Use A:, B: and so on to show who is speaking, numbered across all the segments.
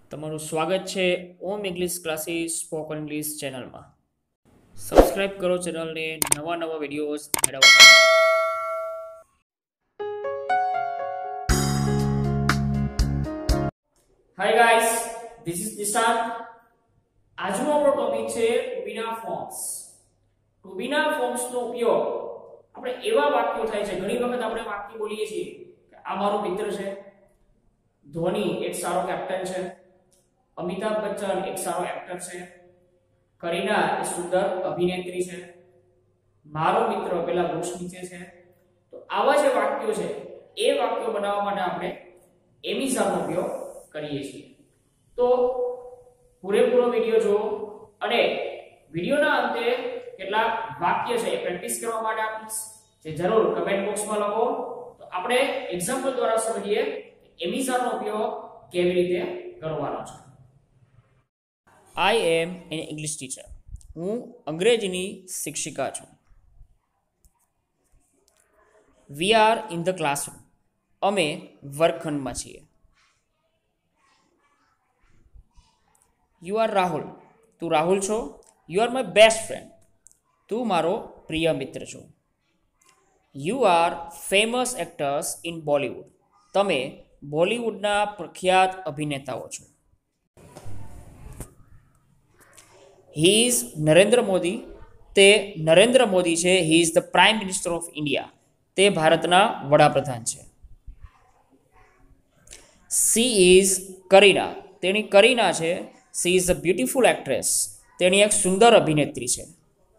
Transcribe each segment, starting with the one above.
A: તમારું સ્વાગત છે Om English classes spoken English ચેનલમાં. સબસ્ક્રાઇબ કરો ચેનલને નવા વિડીયોઝ મેળવવા. Hi guys, this is Nishant. આજનો આપણો ટોપિક છે ટુ બીના ફોર્મ્સ. ટુ બીના ફોર્મ્સનો ઉપયોગ આપણે એવા વાક્યો થાય છે. ઘણી વખત આપણે વાક્ય બોલીએ છીએ કે આ મારો મિત્ર છે, ધોની એક સારો કેપ્ટન છે, અમિતાભ બચ્ચન એક સારો એક્ટર છે, કરીના એક સુંદર અભિનેત્રી છે, મારો મિત્ર પેલા વૃક્ષ નીચે છે. તો આવા જે વાક્યો છે એ વાક્યો બનાવવા માટે આપણે એમિઝાનો ઉપયોગ કરીએ છીએ. તો પૂરેપૂરો વિડિયો જુઓ અને વિડિયોના અંતે કેટલાક વાક્ય છે એ પ્રેક્ટિસ કરવા માટે આપીશ, જે જરૂર કમેન્ટ બોક્સમાં લખો. તો આપણે એક્ઝામ્પલ દ્વારા સમજીએ એમિઝાનો ઉપયોગ કેવી રીતે કરવાનો છે. I am an English teacher. હું અંગ્રેજીની શિક્ષિકા છું. We are in the classroom. અમે વર્ગખંડમાં છીએ. You are Rahul. તું રાહુલ છો. You are my best friend. તું મારો પ્રિય મિત્ર છો. You are famous actors in Bollywood. તમે બોલિવૂડના પ્રખ્યાત અભિનેતાઓ છો. He is Narendra Modi. તે નરેન્દ્ર મોદી છે. He is the Prime Minister of India. તે ભારતના વડાપ્રધાન છે. She is Kareena. તેની કરીના છે. She is a beautiful actress. તેની એક સુંદર અભિનેત્રી છે.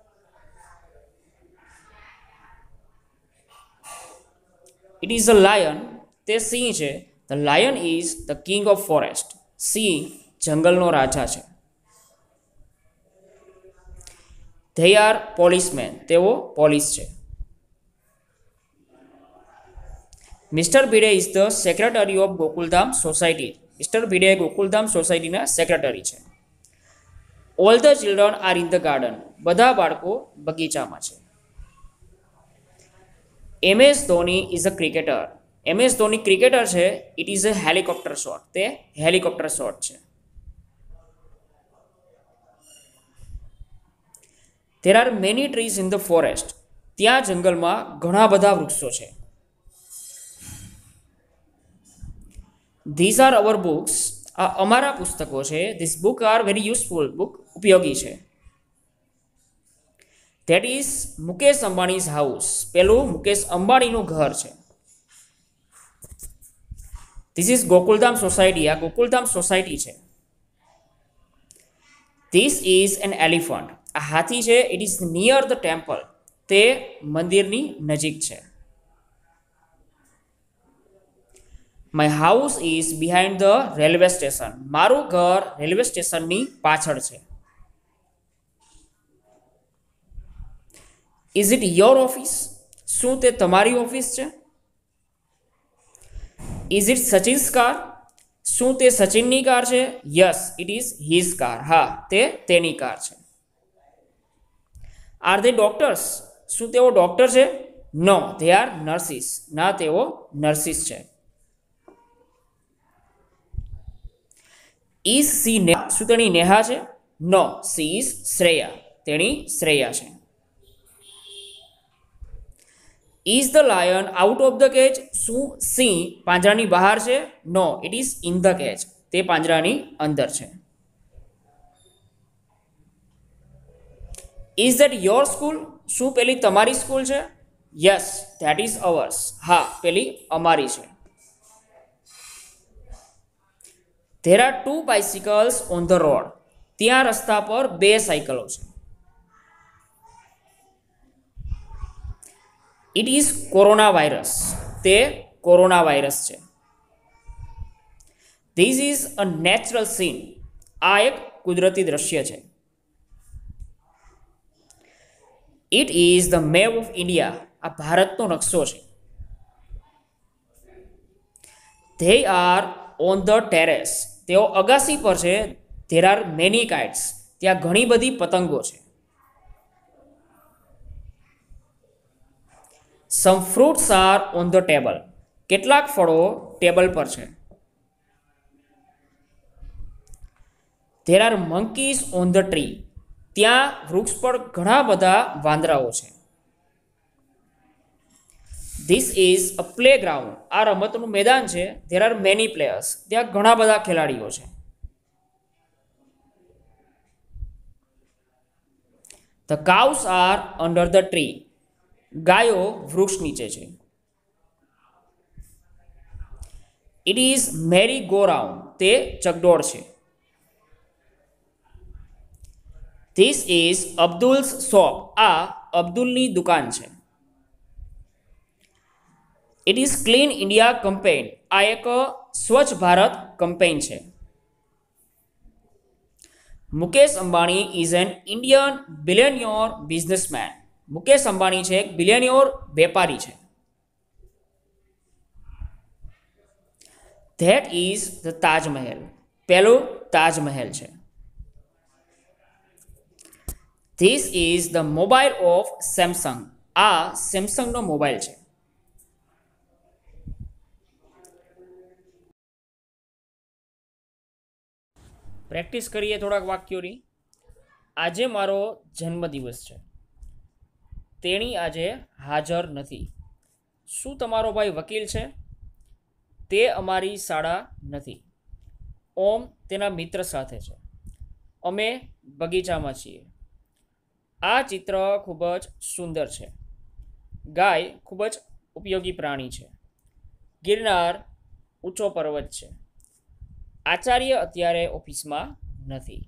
A: It is a lion. તે સિંહ છે. The lion is the king of forest. સિંહ જંગલનો રાજા છે. They are policemen. તેઓ પોલીસ છે. Mr. Bide is the secretary of Gokuldham Society. Mr. Bide Gokuldham સોસાયટીના સેક્રેટરી છે. All the children are in the garden. બધા બાળકો બગીચામાં છે. MS Dhoni is a cricketer. MS Dhoni cricketer છે. It is a helicopter shot. તે હેલિકોપ્ટર શોટ છે. There are many trees in the forest. ત્યાં જંગલમાં ઘણા બધા વૃક્ષો છે. These are our books. આ અમારા પુસ્તકો છે. These books are very useful. book ઉપયોગી છે. That is Mukesh અંબાણી's house. પેલું મુકેશ અંબાણીનું ઘર છે. This is Gokuldham society. આ ગોકુલધામ સોસાયટી છે. This is an elephant. આ હાથી છે. It is near the temple. તે મંદિરની નજીક છે. My house is behind the railway station. મારું ઘર રેલવે સ્ટેશનની પાછળ છે. Is it your office? શું તે તમારી ઓફિસ છે? Is it Sachin's car? શું તે સચિનની કાર છે? Yes, it is his car. હા, તે તેની કાર છે. Are they doctors? શું તેઓ ડોક્ટર છે? No, they are nurses. ના, તેઓ નર્સિસ છે. Is she Neha? શું તેણી નેહા છે? No, she is Shreya. તેણી શ્રેયા છે. Is the lion out of the cage? શું સિંહ પાંજરાની બહાર છે? No, it is in the cage. તે પાંજરાની અંદર છે. Is that your school? શું પેલી તમારી સ્કૂલ છે? Yes, that is ours. હા, પેલી અમારી છે. There are two bicycles on the road. ત્યાં રસ્તા પર બે સાયકલો છે. It is corona virus. તે કોરોના વાયરસ છે. This is a natural scene. આ એક કુદરતી દ્રશ્ય છે. It is the map of India. આ ભારતનો નકશો છે. They are on the terrace. તેઓ અગાસી પર છે. There are many kites. ત્યાં ઘણી બધી પતંગો છે. Some fruits are on the table. કેટલાક ફળો ટેબલ પર છે. There are monkeys on the tree. ત્યાં વૃક્ષ પર ઘણા બધા વાંદરાઓ છે. This is a playground. આ રમતનું મેદાન છે. There are many players. ત્યાં ઘણા બધા ખેલાડીઓ છે. The cows are under the tree. ગાયો વૃક્ષ નીચે છે. It is merry go round. તે ચકડોળ છે. This is Abdul's shop. આ અબ્દુલની દુકાન છે. It is clean India campaign. આ એક સ્વચ્છ ભારત કેમ્પેઇન છે. Mukesh Ambani is an Indian billionaire businessman. Mukesh Ambani છે એક બિલિયનિયર વેપારી છે. That is the Taj Mahal. પહેલું તાજમહેલ છે. This is the mobile of Samsung. આ સેમસંગનો મોબાઈલ છે. પ્રેક્ટિસ કરીએ થોડાક વાક્યોની. આજે મારો જન્મદિવસ છે. તેણી આજે હાજર નથી. શું તમારો ભાઈ વકીલ છે? તે અમારી શાળા નથી. ઓમ તેના મિત્ર સાથે છે. અમે બગીચામાં છીએ. આ ચિત્ર ખૂબ જ સુંદર છે. ગાય ખૂબ જ ઉપયોગી પ્રાણી છે. ગિરનાર ઊંચો પર્વત છે. આચાર્ય અત્યારે ઓફિસમાં નથી.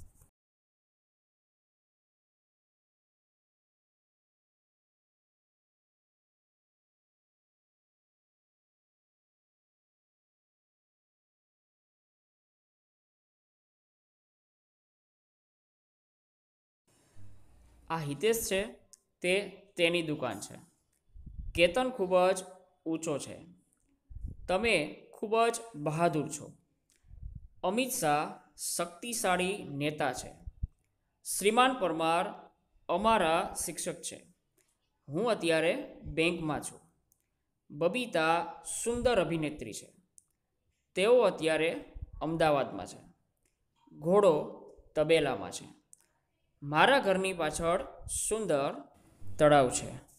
A: આ હિતેશ છે. તે તેની દુકાન છે. કેતન ખૂબ જ ઊંચો છે. તમે ખૂબ જ બહાદુર છો. અમિત શાહ શક્તિશાળી નેતા છે. શ્રીમાન પરમાર અમારા શિક્ષક છે. હું અત્યારે બેંકમાં છું. બબીતા સુંદર અભિનેત્રી છે. તેઓ અત્યારે અમદાવાદમાં છે. ઘોડો તબેલામાં છે. મારા ઘરની પાછળ સુંદર તળાવ છે.